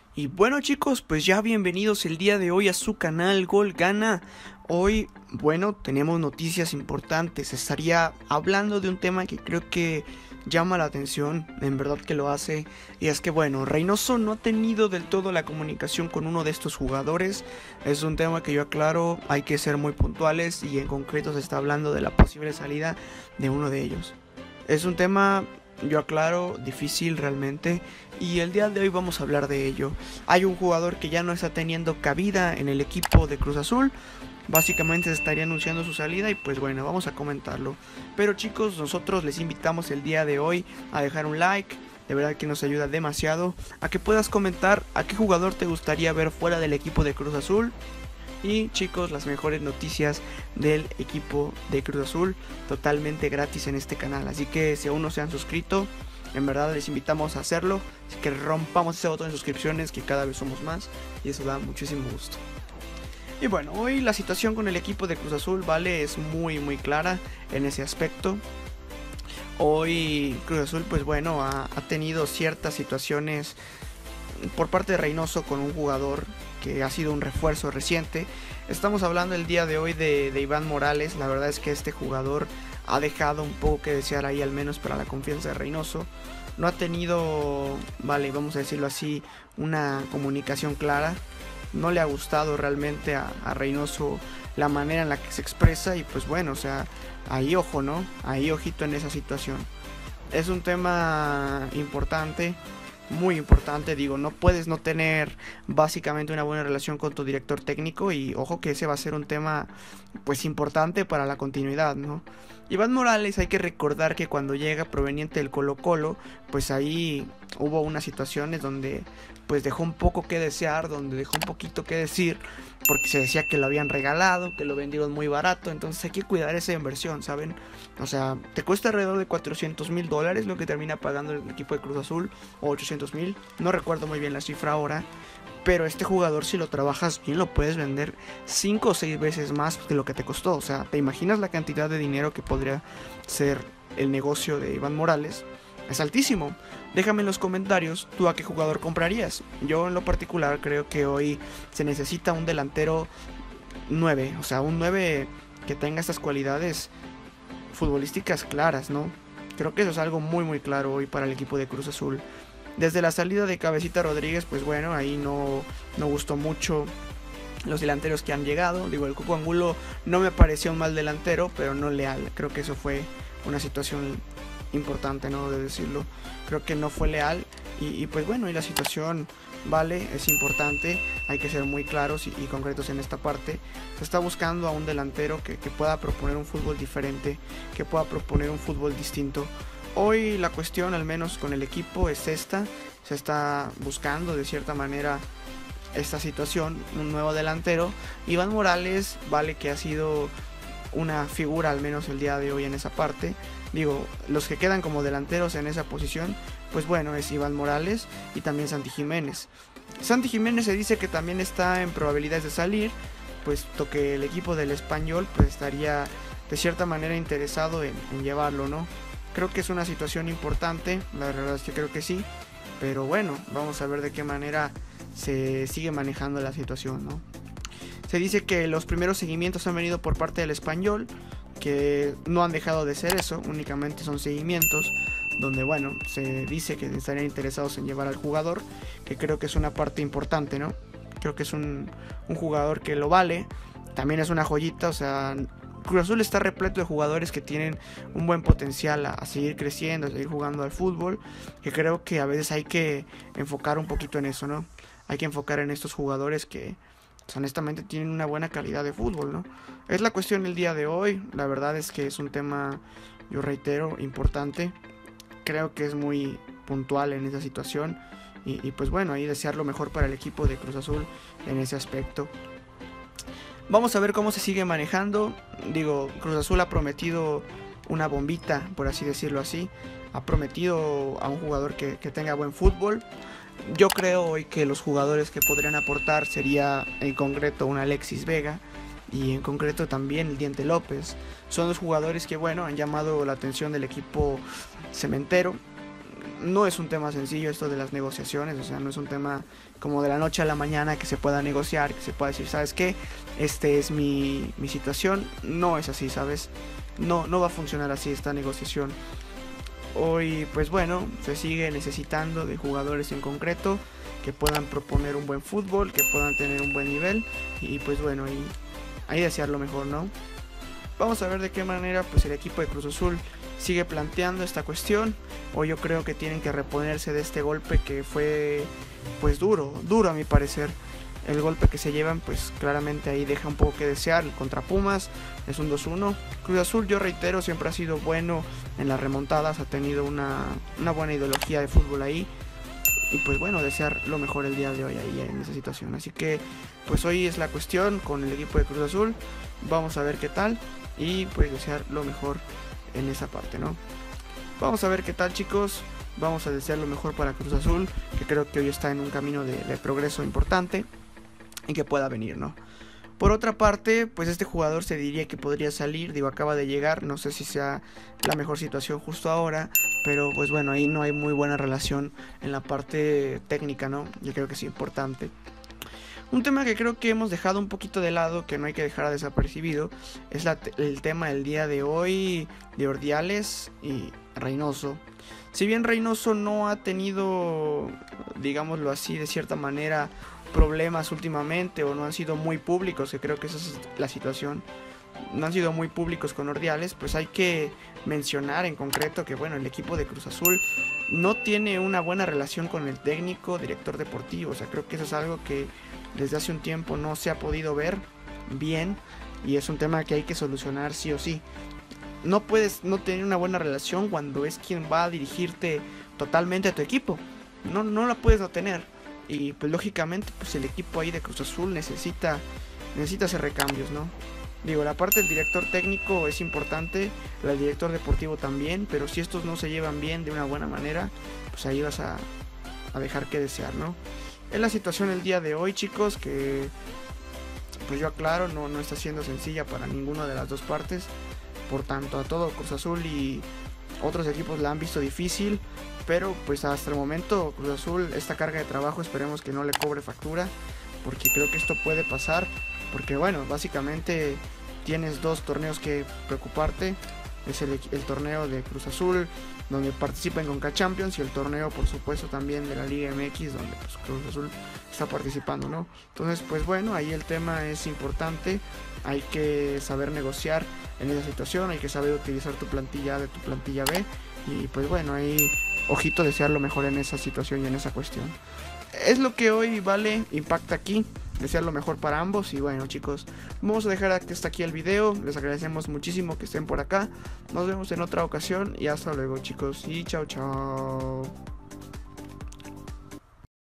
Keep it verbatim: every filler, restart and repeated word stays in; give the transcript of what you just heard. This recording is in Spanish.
Y bueno chicos, pues ya bienvenidos el día de hoy a su canal Gol Gana. Hoy, bueno, tenemos noticias importantes. Estaría hablando de un tema que creo que llama la atención, en verdad que lo hace. Y es que bueno, Reynoso no ha tenido del todo la comunicación con uno de estos jugadores. Es un tema que yo aclaro, hay que ser muy puntuales y en concreto se está hablando de la posible salida de uno de ellos. Es un tema, yo aclaro, difícil realmente, y el día de hoy vamos a hablar de ello. Hay un jugador que ya no está teniendo cabida en el equipo de Cruz Azul. Básicamente se estaría anunciando su salida y pues bueno, vamos a comentarlo. Pero chicos, nosotros les invitamos el día de hoy a dejar un like. De verdad que nos ayuda demasiado a que puedas comentar a qué jugador te gustaría ver fuera del equipo de Cruz Azul. Y chicos, las mejores noticias del equipo de Cruz Azul totalmente gratis en este canal. Así que si aún no se han suscrito, en verdad les invitamos a hacerlo. Así que rompamos ese botón de suscripciones, que cada vez somos más y eso da muchísimo gusto. Y bueno, hoy la situación con el equipo de Cruz Azul, vale, es muy muy clara en ese aspecto. Hoy Cruz Azul, pues bueno, ha, ha tenido ciertas situaciones por parte de Reynoso con un jugador que ha sido un refuerzo reciente. Estamos hablando el día de hoy de, de Iván Morales. La verdad es que este jugador ha dejado un poco que desear ahí, al menos para la confianza de Reynoso. No ha tenido, vale, vamos a decirlo así, una comunicación clara. No le ha gustado realmente a, a Reynoso la manera en la que se expresa y pues bueno, o sea, ahí ojo, ¿no? Ahí ojito en esa situación. Es un tema importante, muy importante, digo, no puedes no tener básicamente una buena relación con tu director técnico y ojo que ese va a ser un tema pues importante para la continuidad, ¿no? Iván Morales, hay que recordar que cuando llega proveniente del Colo-Colo, pues ahí hubo unas situaciones donde pues dejó un poco que desear, donde dejó un poquito que decir, porque se decía que lo habían regalado, que lo vendieron muy barato, entonces hay que cuidar esa inversión, ¿saben? O sea, te cuesta alrededor de cuatrocientos mil dólares lo que termina pagando el equipo de Cruz Azul, o ochocientos mil, no recuerdo muy bien la cifra ahora, pero este jugador, si lo trabajas bien, lo puedes vender cinco o seis veces más de lo que te costó. O sea, ¿te imaginas la cantidad de dinero que podría ser el negocio de Iván Morales? Es altísimo. Déjame en los comentarios tú a qué jugador comprarías. Yo en lo particular creo que hoy se necesita un delantero nueve. O sea, un nueve que tenga estas cualidades futbolísticas claras, ¿no? Creo que eso es algo muy muy claro hoy para el equipo de Cruz Azul. Desde la salida de Cabecita Rodríguez, pues bueno, ahí no, no gustó mucho los delanteros que han llegado. Digo, el Cuco Angulo no me pareció un mal delantero, pero no leal. Creo que eso fue una situación importante, ¿no? De decirlo. Creo que no fue leal. Y, y pues bueno, y la situación, vale, es importante. Hay que ser muy claros y, y concretos en esta parte. Se está buscando a un delantero que, que pueda proponer un fútbol diferente, que pueda proponer un fútbol distinto. Hoy la cuestión, al menos con el equipo, es esta. Se está buscando de cierta manera esta situación, un nuevo delantero. Iván Morales, vale, que ha sido una figura al menos el día de hoy en esa parte. Digo, los que quedan como delanteros en esa posición, pues bueno, es Iván Morales y también Santi Jiménez. Santi Jiménez se dice que también está en probabilidades de salir, puesto que el equipo del Español pues estaría de cierta manera interesado en, en llevarlo, ¿no? Creo que es una situación importante, la verdad es que creo que sí, pero bueno, vamos a ver de qué manera se sigue manejando la situación, ¿no? Se dice que los primeros seguimientos han venido por parte del Español, que no han dejado de ser eso, únicamente son seguimientos, donde bueno, se dice que estarían interesados en llevar al jugador, que creo que es una parte importante, ¿no? Creo que es un, un jugador que lo vale, también es una joyita, o sea... Cruz Azul está repleto de jugadores que tienen un buen potencial a, a seguir creciendo, a seguir jugando al fútbol, que creo que a veces hay que enfocar un poquito en eso, ¿no? Hay que enfocar en estos jugadores que pues, honestamente tienen una buena calidad de fútbol, ¿no? Es la cuestión el día de hoy, la verdad es que es un tema, yo reitero, importante, creo que es muy puntual en esa situación y, y pues bueno, ahí desear lo mejor para el equipo de Cruz Azul en ese aspecto. Vamos a ver cómo se sigue manejando. Digo, Cruz Azul ha prometido una bombita, por así decirlo así. Ha prometido a un jugador que, que tenga buen fútbol. Yo creo hoy que los jugadores que podrían aportar sería en concreto un Alexis Vega y en concreto también el Diente López. Son dos jugadores que bueno, han llamado la atención del equipo cementero. no es un tema sencillo esto de las negociaciones, o sea, no es un tema como de la noche a la mañana que se pueda negociar, que se pueda decir, ¿sabes qué? Este es mi, mi situación. No es así, ¿sabes? No, no va a funcionar así esta negociación. Hoy, pues bueno, se sigue necesitando de jugadores en concreto que puedan proponer un buen fútbol, que puedan tener un buen nivel, y pues bueno, ahí, ahí desear lo mejor, ¿no? Vamos a ver de qué manera pues el equipo de Cruz Azul sigue planteando esta cuestión. Hoy yo creo que tienen que reponerse de este golpe que fue pues duro, duro a mi parecer. El golpe que se llevan pues claramente ahí deja un poco que desear. Contra Pumas es un dos uno. Cruz Azul, yo reitero, siempre ha sido bueno en las remontadas, ha tenido una, una buena ideología de fútbol ahí. Y pues bueno, desear lo mejor el día de hoy ahí en esa situación. Así que pues hoy es la cuestión con el equipo de Cruz Azul. Vamos a ver qué tal y pues desear lo mejor en esa parte, ¿no? Vamos a ver qué tal, chicos. Vamos a desear lo mejor para Cruz Azul, que creo que hoy está en un camino de, de progreso importante y que pueda venir, ¿no? Por otra parte, pues este jugador se diría que podría salir, digo, acaba de llegar, no sé si sea la mejor situación justo ahora, pero pues bueno, ahí no hay muy buena relación en la parte técnica, ¿no? Yo creo que es importante. Un tema que creo que hemos dejado un poquito de lado, que no hay que dejar desapercibido, es la, el tema del día de hoy de Ordiales y Reynoso. Si bien Reynoso no ha tenido, digámoslo así, de cierta manera, problemas últimamente, o no han sido muy públicos, que creo que esa es la situación, no han sido muy públicos con Ordiales, pues hay que mencionar en concreto que bueno, el equipo de Cruz Azul no tiene una buena relación con el técnico, director deportivo. O sea, creo que eso es algo que desde hace un tiempo no se ha podido ver bien, y es un tema que hay que solucionar sí o sí. No puedes no tener una buena relación cuando es quien va a dirigirte totalmente a tu equipo. No, no la puedes no tener. Y pues lógicamente pues el equipo ahí de Cruz Azul necesita, necesita hacer recambios, ¿no? Digo, la parte del director técnico es importante, el director deportivo también, pero si estos no se llevan bien de una buena manera, pues ahí vas a, a dejar que desear, ¿no? Es la situación el día de hoy, chicos, que pues yo aclaro, no, no está siendo sencilla para ninguna de las dos partes. Por tanto, a todo Cruz Azul y otros equipos la han visto difícil, pero pues hasta el momento Cruz Azul, esta carga de trabajo esperemos que no le cobre factura, porque creo que esto puede pasar, porque bueno, básicamente tienes dos torneos que preocuparte. Es el, el torneo de Cruz Azul, donde participa en Conca Champions, y el torneo por supuesto también de la Liga M X, donde pues, Cruz Azul está participando, ¿no? Entonces pues bueno, ahí el tema es importante, hay que saber negociar en esa situación, hay que saber utilizar tu plantilla A de tu plantilla B, y pues bueno, ahí ojito, desear lo mejor en esa situación y en esa cuestión. Es lo que hoy vale Impacta aquí, desear lo mejor para ambos. Y bueno, chicos, vamos a dejar hasta aquí el video. Les agradecemos muchísimo que estén por acá. Nos vemos en otra ocasión y hasta luego, chicos, y chao chao.